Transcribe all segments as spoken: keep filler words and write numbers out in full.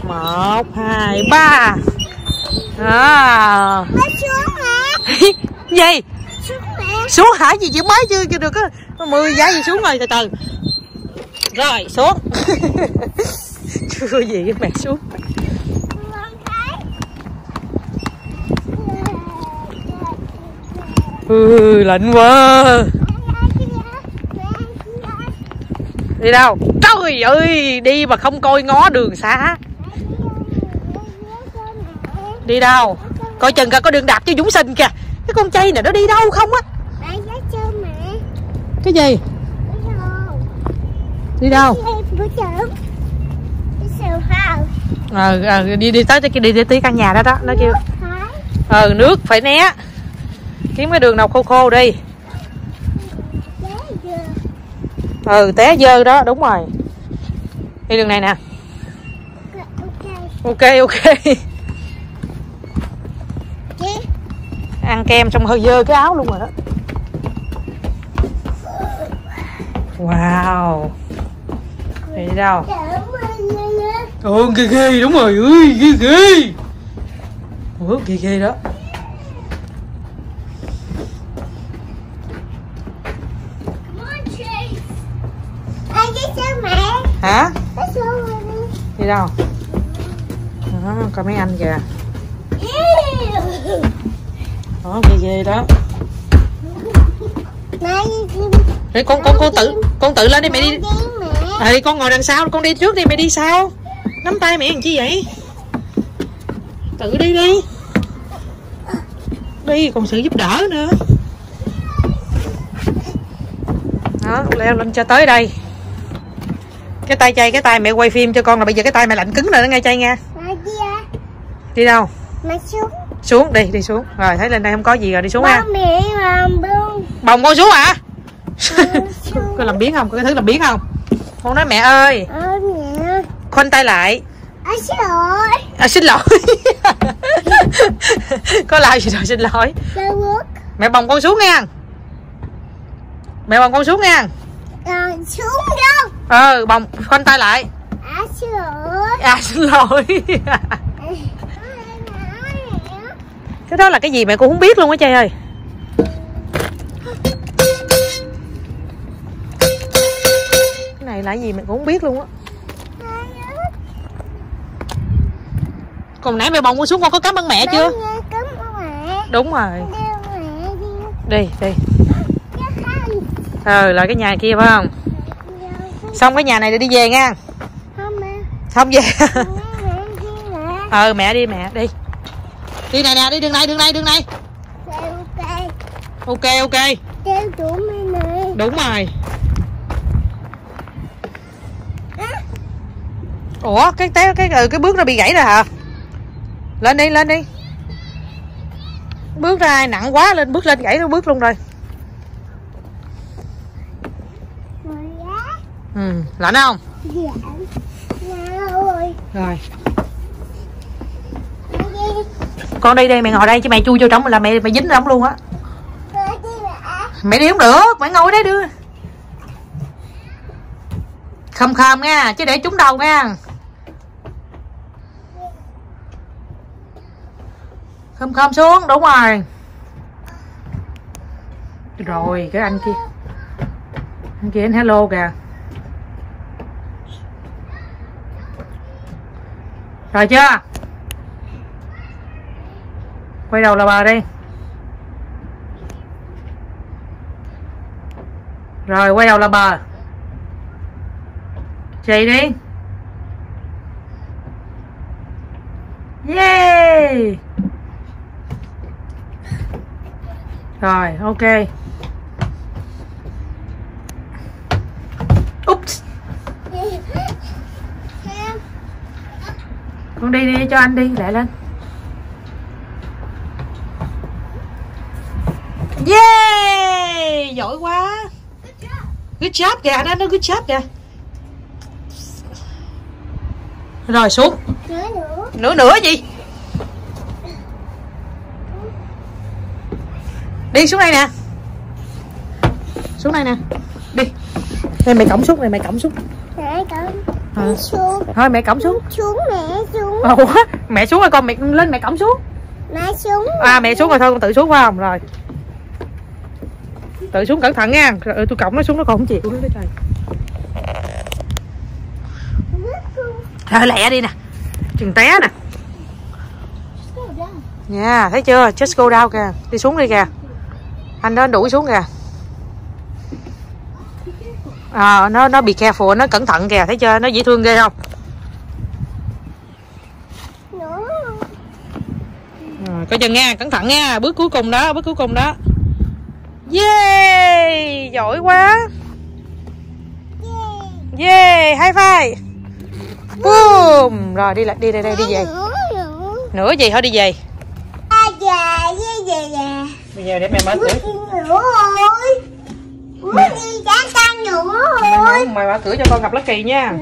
Một, hai, ba. À. Gì? Xuống hả? Gì chữ mấy chưa chưa được á. Mười giây gì xuống rồi, từ từ. Rồi xuống. Chưa gì với mẹ xuống. Ừ, lạnh quá. Đi đâu? Trời ơi, đi mà không coi ngó đường xá. Đi đâu? Coi chừng coi có đường đạp cho Dũng Sinh kìa. Cái con chay này nó đi đâu không á? Cái gì? Đi đâu? Ờ, à, đi đi tới đi đi tới căn nhà đó đó, nó kêu. Ờ, nước phải né. Kiếm cái đường nào khô khô đi. Ừ, té dơ đó, đúng rồi. Đi đường này nè. Ok, ok. Ăn kem xong hơi dơ cái áo luôn rồi đó. Wow. Đi đâu? Ồ, ghê ghê, đúng rồi, ơi, ghê ghê. Ủa, ghê ghê đó. Hả? Đi đâu? Đó, coi mấy anh kìa. Đó, ghê ghê đó. Đấy, con con con tự con tự lên đi mẹ đi. Ê, con ngồi đằng sau, con đi trước đi, mẹ đi sau. Nắm tay mẹ làm chi vậy? Tự đi đi. Đi còn sự giúp đỡ nữa. Đó, leo lên cho tới đây. Cái tay chay, cái tay mẹ quay phim cho con là bây giờ cái tay mẹ lạnh cứng rồi đó nghe chay nha. Đi đâu? Mẹ xuống. Xuống đi, đi xuống. Rồi thấy lên đây không có gì rồi, đi xuống ha. Mẹ làm bông. Bồng con xuống hả? Ừ, có làm biến không? Có cái thứ làm biến không? Con nói mẹ ơi. Ờ, mẹ. Khoanh tay lại. À, xin lỗi. À, xin lỗi. Có làm gì rồi xin lỗi. Mẹ bồng con xuống nha. Mẹ bồng con xuống nha. À, xuống đâu? Ờ, bồng khoanh tay lại. À, xin lỗi. À, xin lỗi. Cái đó là cái gì mẹ cũng không biết luôn á Trai ơi. Cái này là cái gì mẹ cũng không biết luôn á. Còn nãy mẹ bồng con xuống con có cảm ơn mẹ chưa? Cảm ơn mẹ. Đúng rồi. Đi, đi. Ờ, là cái nhà kia phải không? Xong cái nhà này đi về nha. Không mẹ. Không về. Ờ, mẹ đi mẹ, đi. Đi này nè, đi đường này, đường này, đường này. Ok, ok. Đúng rồi. Ủa, cái té cái cái, cái bước nó bị gãy rồi hả? Lên đi, lên đi. Bước ra nặng quá, lên bước lên gãy nó bước luôn rồi. Ừ, lạnh không? Rồi. Con đi đây, mẹ ngồi đây chứ mẹ chui vô trong là mẹ mẹ dính lắm luôn á. Mẹ đi không được, mẹ ngồi đấy đưa. Khom khom nha, chứ để trúng đầu nha. Khom khom xuống, đúng rồi. Rồi, cái anh kia. Anh kia anh hello kìa. Rồi chưa? Quay đầu là bờ đi. Rồi quay đầu là bờ. Chạy đi. Yeah. Rồi ok. Oops. Con đi đi cho anh đi, lại lên. Yeah, giỏi quá. Good job kìa, đó nó good job kìa. Rồi xuống. Nữa nữa. Nữa nữa gì? Đi xuống đây nè. Xuống đây nè. Đi. Đây mày cõng xuống, này mày cõng xuống. Mày cõng. À. Xuống. Thôi mẹ cõng xuống. Xuống mẹ xuống. Ủa, mẹ xuống rồi con, mẹ lên mẹ cõng xuống. Mẹ xuống. À mẹ xuống rồi thôi con tự xuống phải không? Rồi. Tự xuống cẩn thận nha. Rồi tôi cõng nó xuống nó còn không chịu nữa trời. Thôi lẹ đi nè. Chừng té nè. Nha, yeah, thấy chưa? Just go down kìa. Đi xuống đi kìa. Anh đó đuổi xuống kìa. À, nó nó bị careful, nó cẩn thận kìa, thấy chưa? Nó dễ thương ghê không? À, coi chừng nha, cẩn thận nha. Bước cuối cùng đó, bước cuối cùng đó. Yeah, giỏi quá. Yeah, high five. Boom. Rồi đi lại đi đây đây đi về. Nữa gì thôi đi về. Bây giờ để mẹ mở cửa. Mẹ đi trả tăng nữa rồi. Mày mở cửa cho con gặp Lucky nha.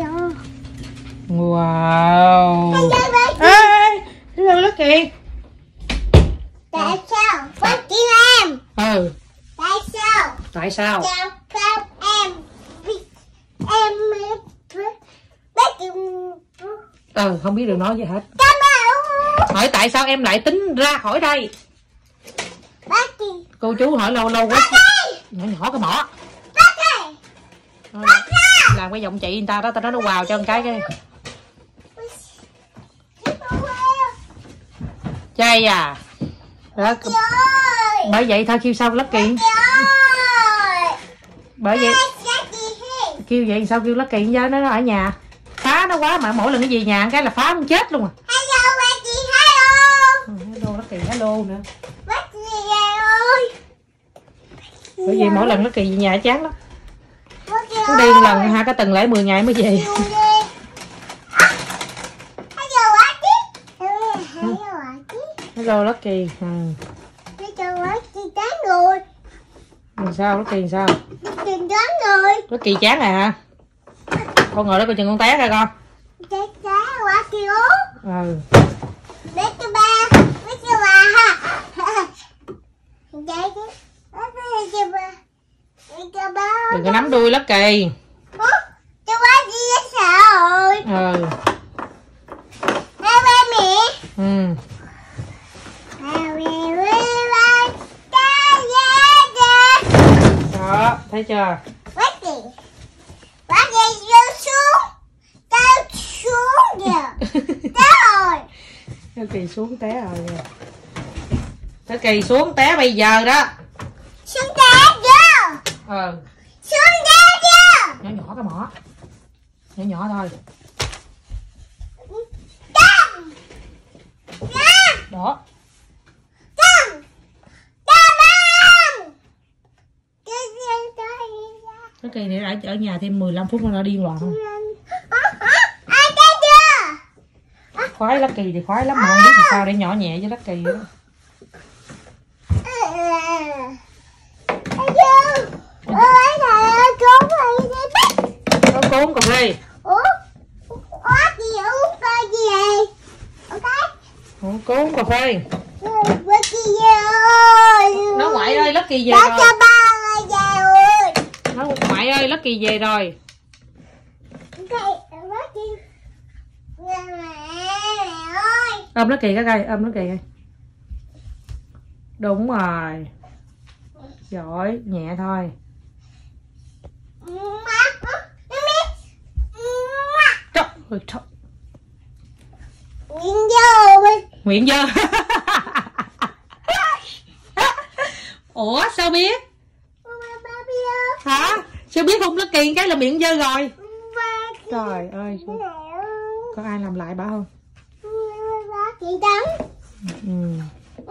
Wow. Ê, hello Lucky. Tại sao? Bắt kêu em. Ừ. Tại sao? Tại sao? Chào các em. Em bắt Ừ, không biết được nói gì hết. Hỏi tại sao em lại tính ra khỏi đây? Bác đi. Cô chú hỏi lâu lâu quá. Nhỏ nhỏ cái mỏ. Bác đi. Bác đi. Làm cái giọng chị người ta đó, tao nói nó vào cho một cái cái. Chay à. Đó, bởi vậy thôi kêu sao Lucky. Bởi vậy kêu vậy sao kêu Lucky với nó ở nhà. Phá nó quá mà mỗi lần cái gì nhà cái là phá nó chết luôn à. Hello bác chị, hello. Hello Lucky, hello nữa. Bác chị ơi. Bởi vì mỗi lần Lucky về nhà chán lắm. Nó đi một lần ha, có từng lễ mười ngày mới về. Hello bác chị. Hello bác chị. Hello Lucky. Ừ. Hello bác chị, chán rồi. Làm sao Lucky sao? Lucky chán rồi. Lucky chán rồi hả? Con ngồi đó coi chừng con té ra con. Chán chán quá kìa. Ừ. Bé cho ba, bé cho bà ha. Chạy chứ. Bé cho ba. Bé cho ba. Đừng có nắm đuôi Lucky. Cho ba đi ra sợ rồi. Ừ. Ba ba mẹ. Ừ. Đó, thấy chưa? Bác gì? Bác gì rơi xuống. Tao xuống kìa. Té rồi. Lucky xuống té rồi kìa. Lucky xuống té bây giờ đó. Xuống té chưa? Ừ. Xuống té chưa? Nhỏ nhỏ cái mỏ. Nhỏ nhỏ thôi. Căng. Đó. Căng. Căng băng. Lucky này ở, ở nhà thêm mười lăm phút nữa nó điên loạn thôi. Ai té chưa? Khoái Lucky thì khoái lắm mà không biết làm sao để nhỏ nhẹ với Lucky đó. Có cốn cà phê. Ủa? Ủa gì uống coi gì vậy? Ok. Ủa, cốn cà phê. Lucky ơi. Nó ngoại ơi Lucky về Bác rồi. cho ba ơi về ơi. Nó ngoại ơi Lucky về rồi. Ok, bác đi. Mẹ ơi. Ôm Lucky cái coi, ôm Lucky coi. Đúng rồi. Giỏi, nhẹ thôi. Trời ơi trời. Nguyễn Dơ. Nguyễn Dơ. Ủa sao biết? Hả? Sao biết không Lucky cái là miệng dơ rồi. Trời ơi. Có ai làm lại bà không? Chị Tấn. Ừ.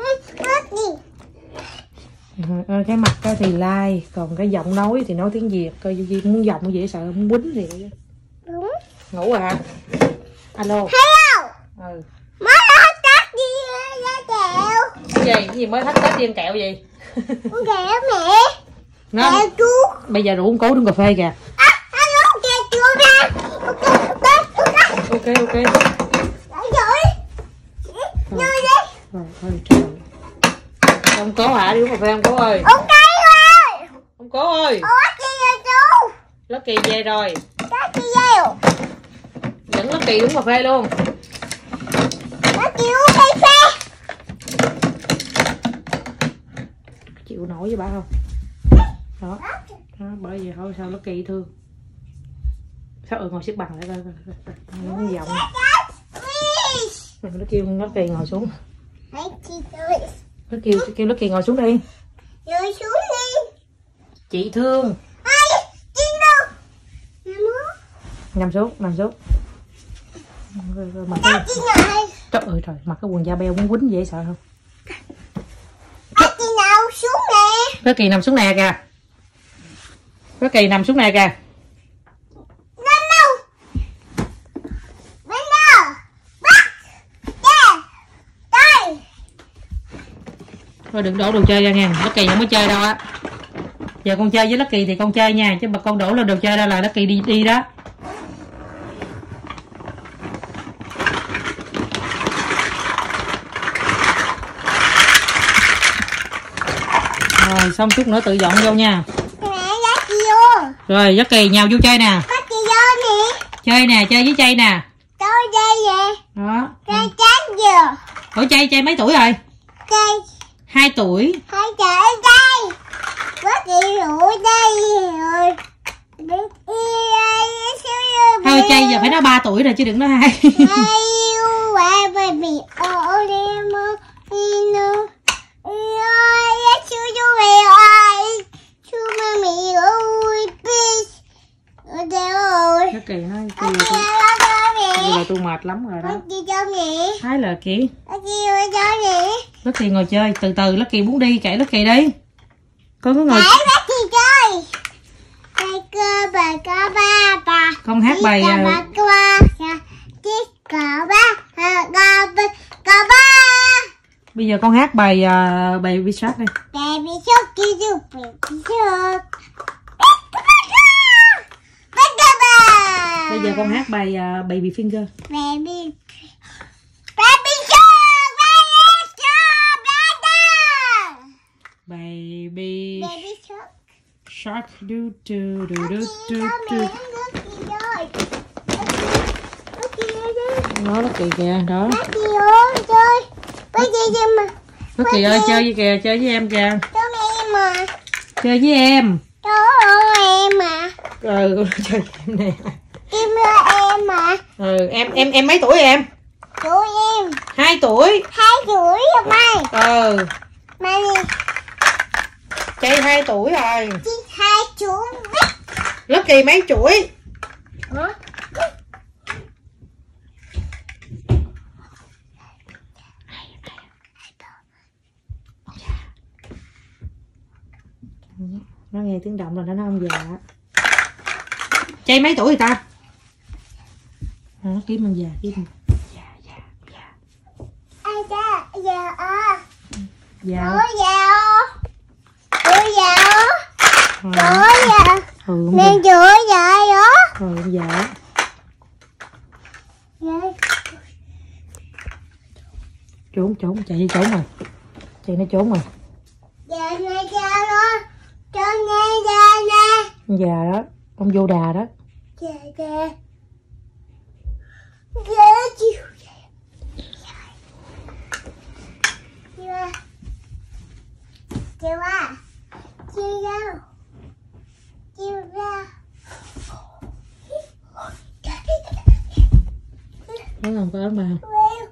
Ờ, cái mặt thì like, còn cái giọng nói thì nói tiếng Việt. Coi Duy muốn giọng dễ sợ, muốn quýnh gì vậy? Đúng. Ngủ rồi hả? Alo. Hello. Ừ. Mới hết tắt đi ra kẹo. Cái gì? Cái gì mới hết tết đi ăn kẹo gì? Kẹo mẹ. Nó. Kẹo chú. Bây giờ rủ uống cố uống cà phê kìa. À, alo kẹo chú ra. Ok, ok, ok. Ok, ok. Đấy rồi. Như đi. Rồi, thôi trời. Ông cố hả? Đi uống cà phê ông cố ơi. Ok ơi. Ông cố ơi. Ủa chị rồi chú. Lucky về rồi. Các chị về. dẫn Lucky uống cà phê luôn. Lucky uống cà phê. Chịu nổi với bà không? Đó. Đó, bởi vì thôi sao Lucky thương. Sao ừ ngồi xếp bằng lại coi coi. Nó vòng. Nó kêu Lucky ngồi xuống. Nó kêu kêu Lucky ngồi xuống đi. Ngồi xuống đi. Chị thương. Ai, chị đâu? Nằm xuống, nằm xuống. Mặc cái... Trời ơi trời, mặc cái quần da beo muốn quýnh dễ sợ không? Lucky nào xuống nè. Lucky nằm xuống nè kìa. Lucky nằm xuống nè kìa. Nằm đâu? Bên đâu? Bắt. Đây. Đây. Thôi đừng đổ đồ chơi ra nha, Lucky không có chơi đâu á. Giờ con chơi với Lucky thì con chơi nha, chứ mà con đổ lên đồ chơi ra là Lucky đi đi đó. Rồi xong chút nữa tự dọn vô nha. Mẹ Lucky vô. Rồi Lucky nhào vô chơi nè. Lucky vô nè. Chơi nè, chơi với Chay nè. Tôi đây nè. Đó. Chay chán giờ. Ủa Chay, Chay mấy tuổi rồi? Chay. Hai tuổi. Hai trời đây. Lucky rủ đây rồi. Thôi Chay giờ phải nói ba tuổi rồi chứ đừng nói hai. Nó kỳ nói kỳ là tôi mệt lắm rồi đó. Thái là kìa. Lucky ngồi chơi từ từ, Lucky muốn đi kệ Lucky đi. Con có ngồi. Con hát bài bây giờ con hát bài uh, Baby Shark đi. Baby Shark, Baby Shark. Bây giờ con hát bài uh, Baby Finger. Baby Baby Shark, Baby Shark, brother. Baby Baby Shark. Shark do do do do do do. Nó Lucky kìa, đó. Lucky ơi chơi. Với gì vậy mà? Lucky ơi chơi với kìa, chơi với em kìa. Cho em mà. Chơi với em. Cho em mà. Ừ, con chơi với em nè. Em là em mà. Ừ, em em em mấy tuổi em? Tuổi em. Hai tuổi. Hai tuổi rồi mày. Ừ. Mày đi. Chay hai tuổi rồi. Chị hai tuổi. Lucky mấy tuổi? Hả? Nó nghe tiếng động là nó nói ông già. Chay mấy tuổi người ta? Nó kiếm ông già, kiếm già già già. Ai da, già à. Già. Ủa già. Ủa già. Ủa già. Ừ, Nè chữa già đó. Rồi ông già. Trốn trốn chạy đi trốn rồi. Chạy nó trốn rồi. Già nè già đó. Cho nè già nè. Già đó, ông vô đà đó. Già già. Già chịu. Chưa. Chưa à. Chưa đâu. Chưa ra. Nó làm có ớt mà không?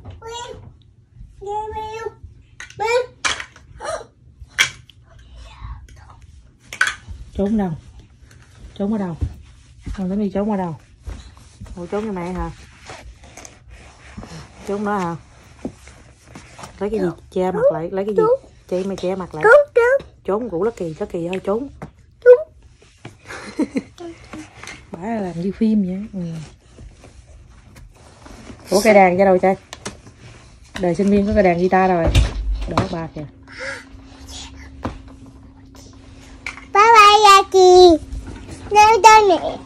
Trốn đâu? Trốn ở đâu? Con tính đi trốn ở đâu? Ủa trốn cho mẹ hả? Trốn đó hả? Lấy cái gì che mặt lại? Lấy cái gì? Chị mày che mặt lại. Trốn của Lucky, Lucky ơi trốn. Bả làm như phim vậy. Ừ. Ủa cây đàn ra đâu chơi? Đời sinh viên có cây đàn guitar rồi. Đó ba kìa. Bye bye Lucky. Đến đây nè.